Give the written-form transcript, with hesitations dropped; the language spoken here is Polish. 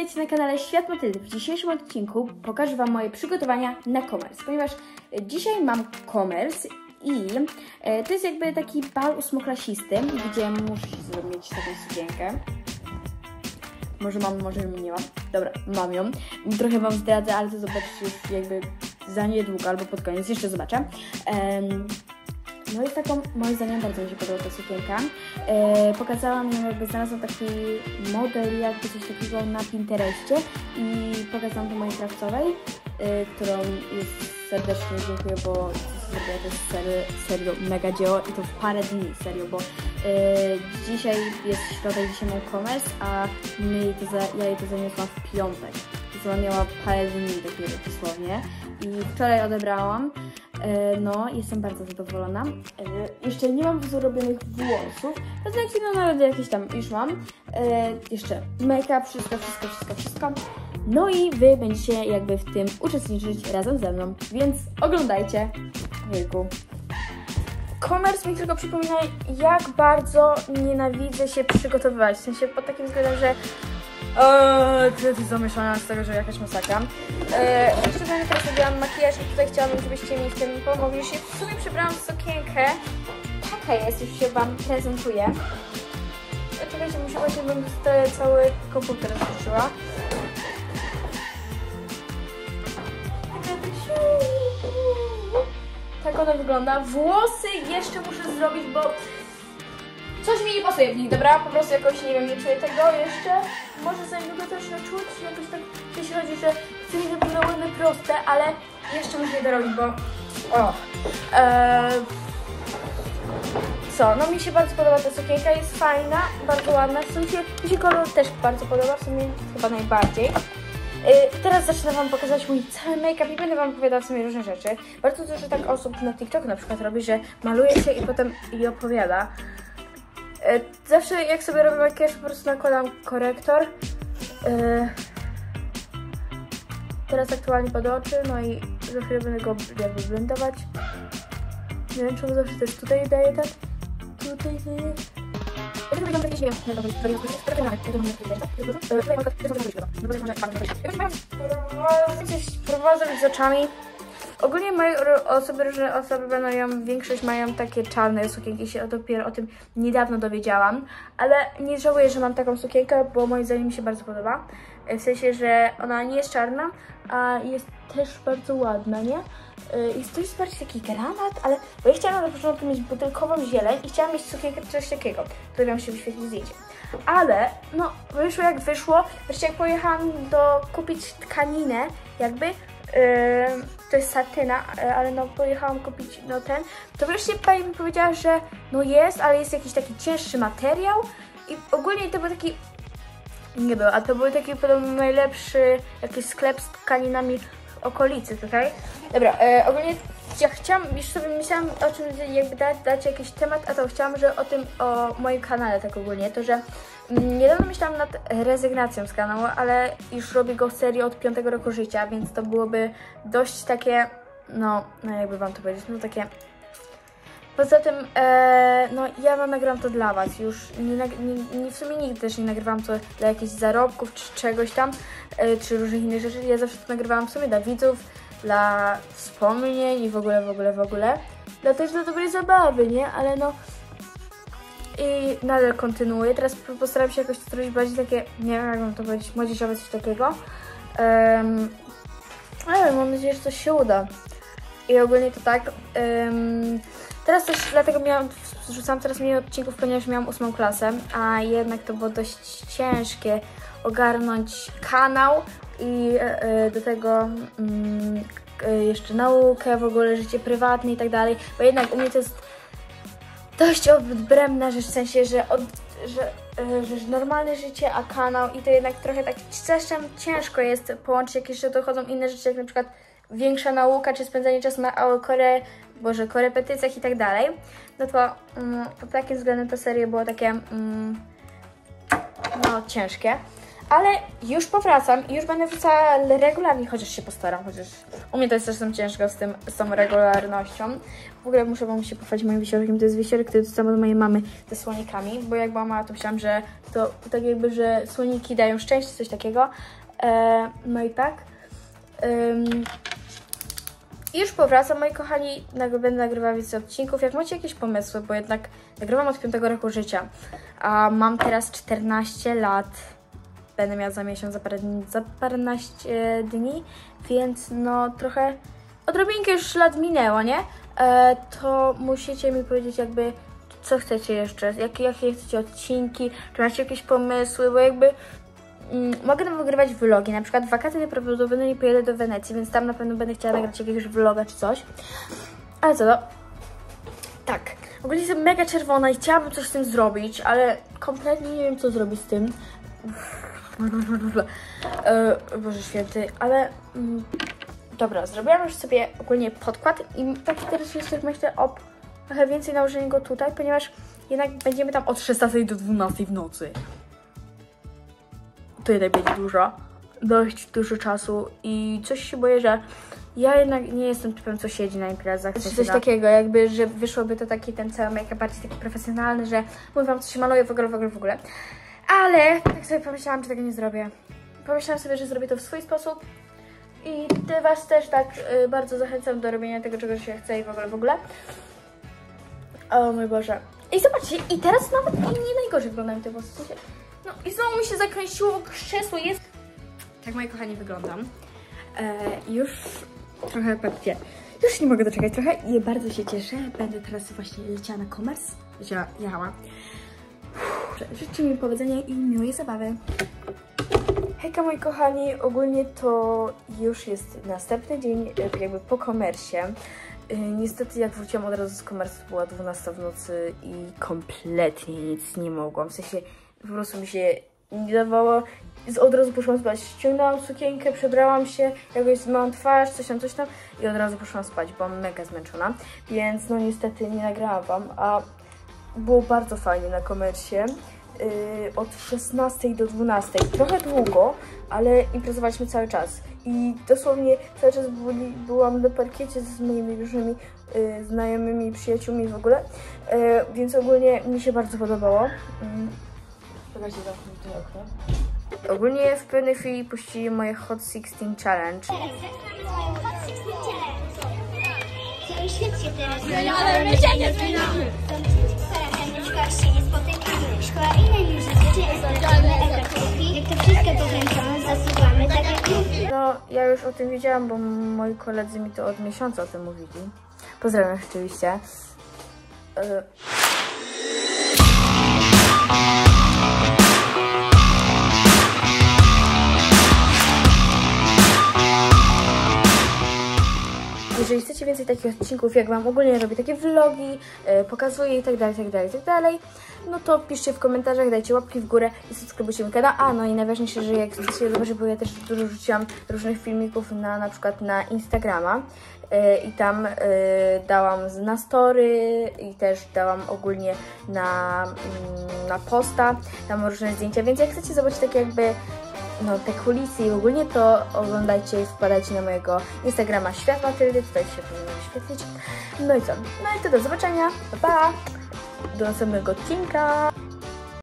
witajcie na kanale Świat Matyldy. W dzisiejszym odcinku pokażę Wam moje przygotowania na commerce, ponieważ dzisiaj mam commerce i to jest jakby taki bal ósmoklasisty, gdzie muszę zrobić taką sukienkę. Może mam, może nie mam. Dobra, mam ją. Trochę Wam zdradzę, ale to zobaczycie już jakby za niedługo albo pod koniec, jeszcze zobaczę. No i taką, moim zdaniem, bardzo mi się podoba ta sukienka. Pokazałam ją, jakby znalazłam taki model, jakby coś takiego na Pinterestie i pokazałam to mojej krawcowej, którą jest serdecznie dziękuję, bo to co zrobiła, to jest serio mega dzieło i to w parę dni, serio, bo dzisiaj jest środa i dzisiaj mam commerce, a ja jej to zaniosłam w piątek. To ona miała parę dni dopiero dosłownie i wczoraj odebrałam. No, jestem bardzo zadowolona. Jeszcze nie mam zrobionych włosów, znaczy no nawet jakieś tam już mam. Jeszcze make-up, wszystko. No i Wy będziecie jakby w tym uczestniczyć razem ze mną, więc oglądajcie. Wielku. Commerce mi tylko przypomina, jak bardzo nienawidzę się przygotowywać, w sensie pod takim względem, że ty zamieszana z tego, że jakaś masakra. Jeszcze teraz robiłam makijaż i tutaj chciałabym, żebyście mi w tym pomogli. Już w sumie przebrałam sukienkę. Taka jest, już się Wam prezentuję. Czekajcie, muszę właśnie, bym tutaj cały komputer rozpoczęła. Tak ona wygląda. Włosy jeszcze muszę zrobić, bo coś mi nie pasuje w nich, dobra? Po prostu jakoś, nie wiem, nie czuję tego jeszcze. Może za niedługo też czuć, jakoś tak, jeśli chodzi, że chcę mieć naprawdę proste, ale jeszcze muszę je dorobić, bo... Co? No mi się bardzo podoba ta sukienka, jest fajna, bardzo ładna. W sensie mi się kolor też bardzo podoba, w sumie chyba najbardziej. I teraz zacznę Wam pokazać mój cały make-up i będę Wam opowiadała w sumie różne rzeczy. Bardzo dużo tak osób na TikToku na przykład robi, że maluje się i potem je opowiada. Zawsze jak sobie robię makijaż, po prostu nakładam korektor. Teraz aktualnie pod oczy, no i za chwilę będę go jakby blendować. Nie wiem, czemu zawsze też tutaj daję tak. Tutaj daję. Prowadzę z oczami. Ogólnie różne osoby będą ją, większość mają takie czarne sukienki, się dopiero o tym niedawno dowiedziałam, ale nie żałuję, że mam taką sukienkę, bo moim zdaniem mi się bardzo podoba. W sensie, że ona nie jest czarna, a jest też bardzo ładna, nie? I to jest bardziej taki granat, ale bo ja chciałam na początku mieć butelkową zieleń i chciałam mieć sukienkę coś takiego, które Wam się wyświetli zdjęcie. Ale no wyszło jak wyszło, wreszcie jak pojechałam kupić tkaninę, jakby to jest satyna, ale no pojechałam kupić to wreszcie pani mi powiedziała, że no jest, ale jest jakiś taki cięższy materiał i ogólnie to był taki, nie był, a to był taki podobno najlepszy jakiś sklep z tkaninami w okolicy tutaj. Dobra, ogólnie ja chciałam, już sobie myślałam o czym jakby dać jakiś temat, a to chciałam, że o moim kanale tak ogólnie, to że niedawno myślałam nad rezygnacją z kanału, ale już robię go serię od 5 roku życia, więc to byłoby dość takie, no jakby Wam to powiedzieć, no takie... Poza tym, no ja nagrywam to dla Was, już w sumie nigdy też nie nagrywałam to dla jakichś zarobków czy czegoś tam, czy różnych innych rzeczy, ja zawsze to nagrywałam w sumie dla widzów, dla wspomnień i w ogóle, też dla dobrej zabawy, nie, ale no i nadal kontynuuję, teraz postaram się jakoś zrobić bardziej takie, nie wiem jak mam to powiedzieć, młodzieżowe coś takiego, ale mam nadzieję, że coś się uda i ogólnie to tak. Teraz też dlatego wrzucam teraz mniej odcinków, ponieważ miałam 8. klasę, a jednak to było dość ciężkie ogarnąć kanał i do tego jeszcze naukę, w ogóle życie prywatne i tak dalej, bo jednak u mnie to jest dość odrębna rzecz, w sensie, że normalne życie, a kanał i to jednak trochę tak zresztą ciężko jest połączyć, jak jeszcze dochodzą inne rzeczy, jak na przykład większa nauka, czy spędzanie czasu na korepetycjach i tak dalej, no to pod takim względem ta seria było takie no ciężkie, Ale już powracam i już będę wrzucała regularnie, chociaż się postaram, chociaż u mnie to jest czasem ciężko z tą regularnością. W ogóle muszę wam się pochwalić moim wisiorkiem, to jest wisiorek, który dostałam od mojej mamy ze słonikami, bo jak była mała, to myślałam, że to tak jakby, że słoniki dają szczęście, coś takiego. No i tak. Już powracam, moi kochani, będę nagrywała więcej odcinków. Jak macie jakieś pomysły, bo jednak nagrywam od 5 roku życia, a mam teraz 14 lat. Będę miała za miesiąc, za paręnaście dni, więc no trochę odrobinkę już lat minęło, nie? To musicie mi powiedzieć jakby, co chcecie jeszcze, jakie chcecie odcinki, czy macie jakieś pomysły, bo jakby mogę tam wygrywać vlogi, na przykład w wakacje najprawdopodobniej pojedę do Wenecji, więc tam na pewno będę chciała nagrać jakiegoś vloga czy coś. Ale co to? Tak, ogólnie jestem mega czerwona i chciałabym coś z tym zrobić, ale kompletnie nie wiem, co zrobić z tym. Boże święty, ale dobra, zrobiłam już sobie ogólnie podkład i tak teraz jeszcze myślę o trochę więcej nałożenia go tutaj, ponieważ jednak będziemy tam od 16 do 12 w nocy. To jednak będzie dość dużo czasu i coś się boję, że ja jednak nie jestem typem, co siedzi na imprezach. Coś takiego, jakby, że wyszłoby to taki ten cały make-up bardziej taki profesjonalny, że mówię wam, co się maluje w ogóle. Ale tak sobie pomyślałam, że tego nie zrobię. Pomyślałam sobie, że zrobię to w swój sposób i was też tak bardzo zachęcam do robienia tego, czego się chce i w ogóle. O mój Boże. I zobaczcie, i teraz nawet nie najgorzej wyglądają te włosy. No i znowu mi się zakręciło krzesło, jest... Tak, moi kochani, wyglądam. Już trochę, patrzcie, już nie mogę doczekać trochę i bardzo się cieszę. Będę teraz właśnie leciała na Commerce. Jechała. Życzę mi powodzenia i miłej zabawy. Hejka, moi kochani, ogólnie to już jest następny dzień jakby po komersie. Niestety jak wróciłam od razu z komersu, była 12 w nocy i kompletnie nic nie mogłam. W sensie po prostu mi się nie dawało. Od razu poszłam spać. Ściągnęłam sukienkę, przebrałam się, jakoś zmyłam twarz, coś tam i od razu poszłam spać. Byłam mega zmęczona, więc no niestety nie nagrałam wam, a było bardzo fajnie na komersie. Od 16 do 12. Trochę długo, ale imprezowaliśmy cały czas. I dosłownie cały czas byłam na parkiecie z moimi różnymi znajomymi, przyjaciółmi w ogóle. Więc ogólnie mi się bardzo podobało. Czekajcie, zamknij to okno. Ogólnie w pewnej chwili puścili moje Hot 16 Challenge. Cały świat się teraz ale my się nie zmieniamy. Się nie spotykamy. Szkoła innej niż zazwyczaj oznaczone efekty. Jak to wszystko pokręcone, zasuwamy tak jak mówię. No, ja już o tym wiedziałam, bo moi koledzy mi to od miesiąca o tym mówili. Pozdrawiam rzeczywiście. Jeżeli chcecie więcej takich odcinków, jak wam ogólnie robię takie vlogi, pokazuję i tak dalej, no to piszcie w komentarzach, dajcie łapki w górę i subskrybujcie mój kanał. A, no i najważniejsze, że jak chcecie zobaczyć, bo ja też dużo rzuciłam różnych filmików na przykład na Instagrama i tam dałam na story i też dałam ogólnie na posta, tam różne zdjęcia, więc jak chcecie zobaczyć takie jakby no, te kulisy i ogólnie to oglądajcie i wpadajcie na mojego Instagrama Świat Matyldy, tutaj się powinno wyświetlić. No i co? No i to do zobaczenia, pa pa! Do następnego odcinka!